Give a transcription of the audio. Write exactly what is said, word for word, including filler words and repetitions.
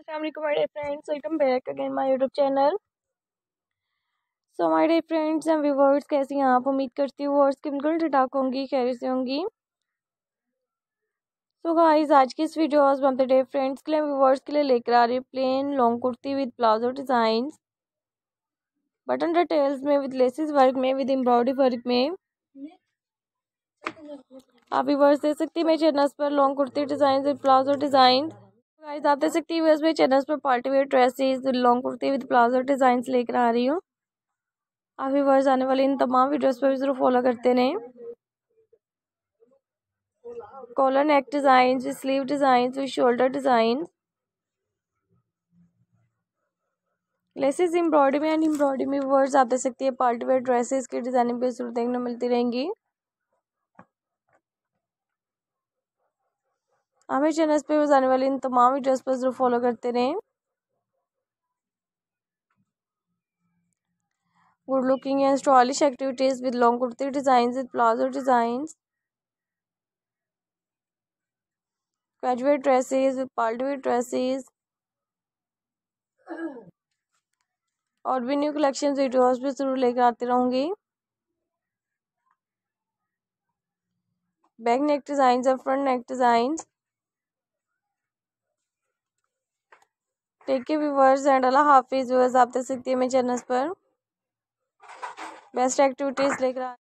अस्सलाम वालेकुम my dear friends, welcome back again my YouTube channel. So my dear friends and viewers, कैसी हैं आप? उम्मीद करती हूँ और कि बिल्कुल ठीक ठाक होंगी, खैरियत से होंगी। सो गाइस, आज की इस video one the day friends के लिए व्यूअर्स के लिए लेकर आ रही है plain long kurti with palazzo design, button details में, विद लेसेस वर्क में, विद एम्ब्रॉयडरी वर्क में। आप व्यूअर्स देख सकती है मेरे चैनल पर long kurti design with palazzo design. Guys, आप देख सकती है मेरे चैनल पर party wear dresses long kurti with palazzo design लेकर आ रही हूँ। आप व्यूअर्स आने वाले इन तमाम वीडियोस पर भी जरूर फॉलो करते रहें। Collar neck design, sleeve design, shoulder design, laces embroidery में एंड एम्ब्रॉयडरी में व्यूअर्स आप देख सकती है पार्टी वेयर ड्रेसेस की डिजाइनिंग भी जरूर देखने मिलती रहेंगी। हमें चैनल पे आने वाले इन तमाम वीडियोस पर जरूर फॉलो करते रहें। Good looking and stylish activities with long kurti design with palazzo design, casual dresses with party wear dresses, और भी न्यू कलेक्शन वीडियोस भी जरूर लेकर आती रहूंगी। बैक नेक डिजाइन और front neck design. Take care viewers and अल्लाह हाफिज व्यूअर्स। आप देख सकती है मेरे चैनल पर बेस्ट एक्टिविटीज लेकर